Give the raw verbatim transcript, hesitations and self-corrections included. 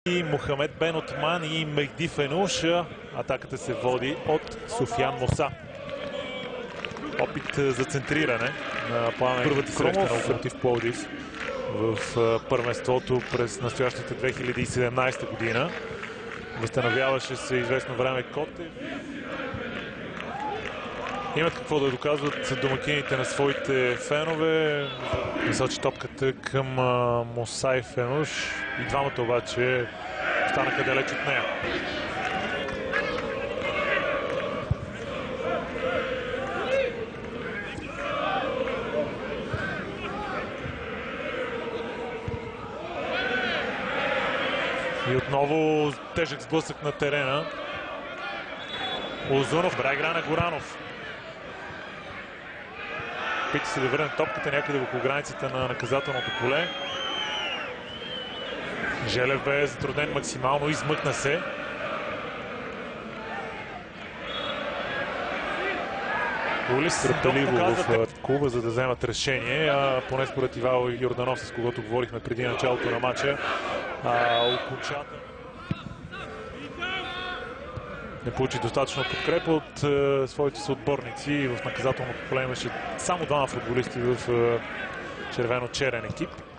И Мохамед Бен Отман и Мехди Фенуш. Атаката се води от Софиян Муса. Опит за центриране на Пламен първата среща на Локомотив Пловдив в първенството през настоящата две хиляди и седемнадесета година. Възстановяваше се известно време Котев. Имат какво да доказват домакините на своите фенове. Насочи топката към Муса и Фенуш. И двамата обаче останаха далеч от нея. И отново тежък сблъсък на терена. Озунов, добра игра на Горанов. Пита се да върне топката някъде около границата на наказателното поле. Желев бе затруднен максимално, измъкна се. Улис търпеливо в клуба, за да вземат решение, а поне според Ивайло Йорданов, с когото говорихме преди началото на матча, окончателно не получи достатъчно подкрепа от е, своите съотборници. В наказателното поле имаше само двама футболисти в е, червено-черен екип.